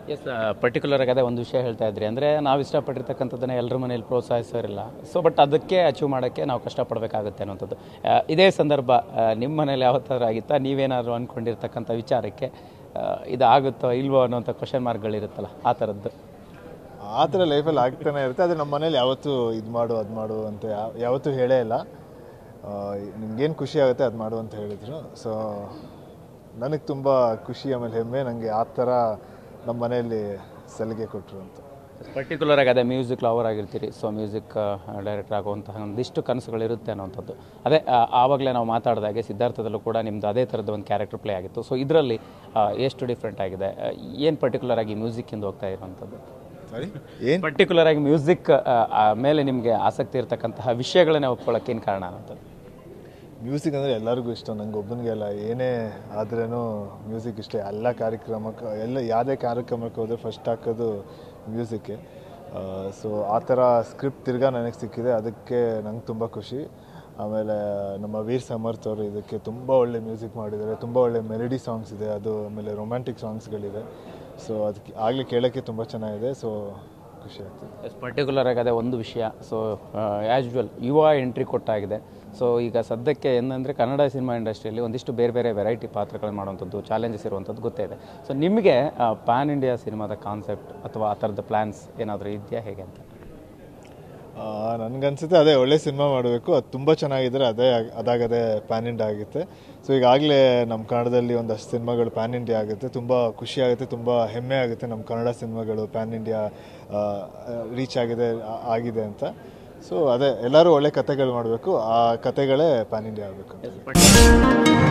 S particular ಆಗಿ ಅದೇ ಒಂದು ವಿಷಯ ಹೇಳ್ತಾ ಇದ್ರಿ ಅಂದರೆ ನಾವು ಇಷ್ಟಪಟ್ಟಿರ್ತಕ್ಕಂಥದ್ದನ್ನು ಎಲ್ಲರ ಮನೇಲಿ ಪ್ರೋತ್ಸಾಹಿಸೋರಿಲ್ಲ. ಸೊ ಬಟ್ ಅದಕ್ಕೆ ಅಚೀವ್ ಮಾಡೋಕ್ಕೆ ನಾವು ಕಷ್ಟಪಡಬೇಕಾಗುತ್ತೆ ಅನ್ನೋಂಥದ್ದು. ಇದೇ ಸಂದರ್ಭ ನಿಮ್ಮ ಮನೇಲಿ ಯಾವತ್ತಾದ್ರೂ ಆಗಿತ್ತಾ? ನೀವೇನಾದರೂ ಅಂದ್ಕೊಂಡಿರ್ತಕ್ಕಂಥ ವಿಚಾರಕ್ಕೆ ಇದು ಆಗುತ್ತೋ ಇಲ್ವೋ ಅನ್ನೋಂಥ ಕ್ವಶನ್ ಮಾರ್ಕ್ಗಳಿರುತ್ತಲ್ಲ, ಆ ಥರದ್ದು? ಆ ಥರ ಲೈಫಲ್ಲಿ ಆಗ್ತಾನೆ ಇರುತ್ತೆ. ಆದರೆ ನಮ್ಮ ಮನೇಲಿ ಯಾವತ್ತೂ ಇದು ಮಾಡು ಅದು ಮಾಡು ಅಂತ ಯಾವತ್ತೂ ಹೇಳೇ ಇಲ್ಲ. ನಿಮ್ಗೇನು ಖುಷಿ ಆಗುತ್ತೆ ಅದು ಮಾಡು ಅಂತ ಹೇಳಿದರು. ಸೊ ನನಗೆ ತುಂಬ ಖುಷಿ ಆಮೇಲೆ ಹೆಮ್ಮೆ ನನಗೆ ಆ ಥರ ನಮ್ಮ ಮನೆಯಲ್ಲಿ ಸಲಿಗೆ ಕೊಟ್ಟರು ಅಂತ. ಪರ್ಟಿಕ್ಯುಲರ್ ಆಗಿ ಅದೇ ಮ್ಯೂಸಿಕ್ ಲವರ್ ಆಗಿರ್ತೀರಿ, ಸೊ ಮ್ಯೂಸಿಕ್ ಡೈರೆಕ್ಟರ್ ಆಗುವಂತಹ ಒಂದಿಷ್ಟು ಕನಸುಗಳಿರುತ್ತೆ ಅನ್ನೋಂಥದ್ದು. ಅದೇ ಆವಾಗಲೇ ನಾವು ಮಾತಾಡಿದಾಗೆ ಸಿದ್ಧಾರ್ಥದಲ್ಲೂ ಕೂಡ ನಿಮ್ಮದು ಅದೇ ಥರದ ಒಂದು ಕ್ಯಾರೆಕ್ಟರ್ ಪ್ಲೇ ಆಗಿತ್ತು. ಸೊ ಇದರಲ್ಲಿ ಎಷ್ಟು ಡಿಫ್ರೆಂಟ್ ಆಗಿದೆ? ಏನು ಪರ್ಟಿಕ್ಯುಲರ್ ಆಗಿ ಮ್ಯೂಸಿಕ್ಕಿಂದ ಹೋಗ್ತಾ ಇರುವಂಥದ್ದು? ಏನು ಪರ್ಟಿಕ್ಯುಲರ್ ಆಗಿ ಮ್ಯೂಸಿಕ್ ಮೇಲೆ ನಿಮಗೆ ಆಸಕ್ತಿ ಇರತಕ್ಕಂತಹ ವಿಷಯಗಳನ್ನೇ ಒಪ್ಕೊಳ್ಳೋಕೆ ಏನು ಕಾರಣ ಅನ್ನೋಂಥದ್ದು? ಮ್ಯೂಸಿಕ್ ಅಂದರೆ ಎಲ್ಲರಿಗೂ ಇಷ್ಟ, ನಂಗೆ ಒಬ್ಬನಿಗೆ ಅಲ್ಲ. ಏನೇ ಆದ್ರೂ ಮ್ಯೂಸಿಕ್ ಇಷ್ಟ. ಎಲ್ಲ ಕಾರ್ಯಕ್ರಮಕ್ಕೆ ಯಾವುದೇ ಕಾರ್ಯಕ್ರಮಕ್ಕೆ ಹೋದರೆ ಫಸ್ಟ್ ಹಾಕೋದು ಮ್ಯೂಸಿಕ್ಕೆ. ಸೊ ಆ ಥರ ಸ್ಕ್ರಿಪ್ಟ್ ತಿರ್ಗಾ ನನಗೆ ಸಿಕ್ಕಿದೆ, ಅದಕ್ಕೆ ನಂಗೆ ತುಂಬ ಖುಷಿ. ಆಮೇಲೆ ನಮ್ಮ ವೀರ್ ಸಮರ್ಥ್ ಅವರು ಇದಕ್ಕೆ ತುಂಬ ಒಳ್ಳೆ ಮ್ಯೂಸಿಕ್ ಮಾಡಿದ್ದಾರೆ. ತುಂಬ ಒಳ್ಳೆ ಮೆಲಡಿ ಸಾಂಗ್ಸ್ ಇದೆ, ಅದು ಆಮೇಲೆ ರೊಮ್ಯಾಂಟಿಕ್ ಸಾಂಗ್ಸ್ಗಳಿದೆ. ಸೊ ಅದಕ್ಕೆ ಆಗಲೇ ಕೇಳೋಕ್ಕೆ ತುಂಬ ಚೆನ್ನಾಗಿದೆ. ಸೊ ಖುಷಿ ಆಗ್ತದೆ. ಪರ್ಟಿಕ್ಯುಲರ್ ಆಗಿ ಅದೇ ಒಂದು ವಿಷಯ. So as usual Yuva entry ಕೊಟ್ಟಾಗಿದೆ. ಸೊ ಈಗ ಸದ್ಯಕ್ಕೆ ಏನಂದರೆ ಕನ್ನಡ ಸಿನಿಮಾ ಇಂಡಸ್ಟ್ರಿಯಲ್ಲಿ ಒಂದಿಷ್ಟು ಬೇರೆ ಬೇರೆ ವೆರೈಟಿ ಪಾತ್ರಗಳನ್ನು ಮಾಡುವಂಥದ್ದು, ಚಾಲೆಂಜಸ್ ಇರುವಂಥದ್ದು ಗೊತ್ತೇ ಇದೆ. ಸೊ ನಿಮಗೆ ಪ್ಯಾನ್ ಇಂಡಿಯಾ ಸಿನಿಮಾದ ಕಾನ್ಸೆಪ್ಟ್ ಅಥವಾ ಆ ಥರದ ಪ್ಲ್ಯಾನ್ಸ್ ಏನಾದರೂ ಇದೆಯಾ, ಹೇಗೆ ಅಂತ? ನನಗನ್ಸುತ್ತೆ ಅದೇ ಒಳ್ಳೆ ಸಿನಿಮಾ ಮಾಡಬೇಕು, ಅದು ತುಂಬ ಚೆನ್ನಾಗಿದ್ದರೆ ಅದಾಗದೇ ಪ್ಯಾನ್ ಇಂಡಿಯಾ ಆಗುತ್ತೆ. ಸೊ ಈಗಾಗಲೇ ನಮ್ಮ ಕನ್ನಡದಲ್ಲಿ ಒಂದಷ್ಟು ಸಿನಿಮಾಗಳು ಪ್ಯಾನ್ ಇಂಡಿಯಾ ಆಗುತ್ತೆ. ತುಂಬ ಖುಷಿ ಆಗುತ್ತೆ, ತುಂಬ ಹೆಮ್ಮೆ ಆಗುತ್ತೆ ನಮ್ಮ ಕನ್ನಡ ಸಿನಿಮಾಗಳು ಪ್ಯಾನ್ ಇಂಡಿಯಾ ರೀಚ್ ಆಗಿದೆ ಅಂತ. ಸೊ ಅದೇ ಎಲ್ಲರೂ ಒಳ್ಳೆ ಕಥೆಗಳು ಮಾಡಬೇಕು, ಆ ಕಥೆಗಳೇ ಪ್ಯಾನ್ ಇಂಡಿಯಾ ಆಗಬೇಕು.